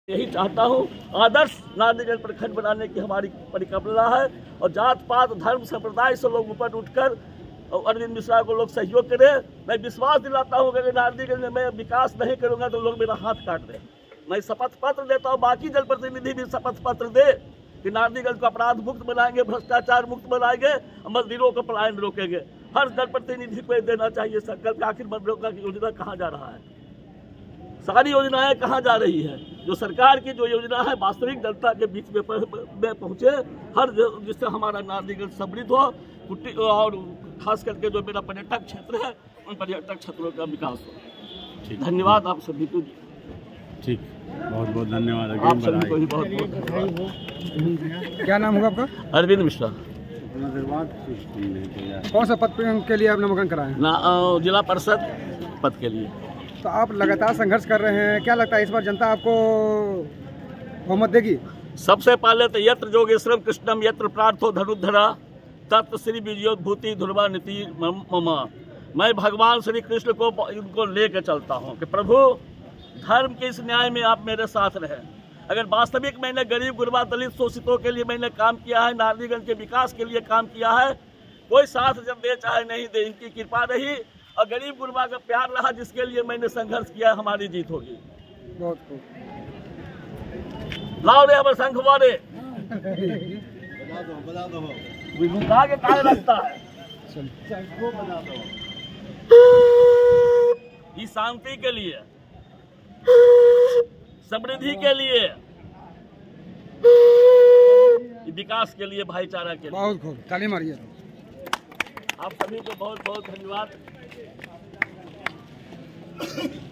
यही चाहता हूँ, आदर्श नारदीगंज प्रखंड बनाने की हमारी परिकल्पना है और जात पात धर्म संप्रदाय से लोग ऊपर उठकर अरविंद मिश्रा को लोग सहयोग करें। मैं विश्वास दिलाता हूँ कि अगर नारदीगंज में मैं विकास नहीं करूँगा तो लोग मेरा हाथ काट दें। मैं शपथ पत्र देता हूँ, बाकी जनप्रतिनिधि भी शपथ पत्र दे कि नारदीगंज को अपराध मुक्त बनाएंगे, भ्रष्टाचार मुक्त बनाएंगे, मजदूरों का पलायन रोकेंगे। हर जनप्रतिनिधि को देना चाहिए संकल्प। आखिर मनरेगा की योजना कहाँ जा रहा है, सारी योजनाएं कहाँ जा रही है? जो सरकार की जो योजना है वास्तविक जनता के बीच में पहुँचे, हर जिससे हमारा नारदीगंज समृद्ध हो, और खास करके जो मेरा पर्यटक क्षेत्र है उन पर्यटक क्षेत्रों का विकास हो। धन्यवाद आप सभी को। ठीक, बहुत बहुत धन्यवाद आप सभी को भी बहुत बहुत। क्या नाम होगा आपका? अरविंद मिश्रा। कौन सा पद के लिए आप नामांकन कराए? जिला परिषद पद के लिए। तो आप लगातार संघर्ष कर रहे हैं, क्या लगता है इस बार जनता आपको बहुमत देगी? सबसे पहले तो यत्र जोगेश्वरम कृष्णम यत्र प्रार्थो धनुर्धरा तत् श्री विजयोद्भूति ध्रुवा नीति ममा। मैं भगवान श्री कृष्ण को इनको लेकर चलता हूँ कि प्रभु धर्म के इस न्याय में आप मेरे साथ रहे। अगर वास्तविक मैंने गरीब गुरबा दलित शोषितों के लिए मैंने काम किया है, नारदीगंज के विकास के लिए काम किया है, कोई साथ जब दे चाहे नहीं दे, इनकी कृपा रही और गरीब गुरबा का प्यार रहा जिसके लिए मैंने संघर्ष किया, हमारी जीत होगी। बहुत खूब। लाओ रे अमर शंख वाले विभुता के कार्य लगता है। ये शांति के लिए, समृद्धि के लिए, विकास के लिए, भाईचारा के लिए। बहुत खूब, ताली मारिए। आप सभी को बहुत बहुत धन्यवाद।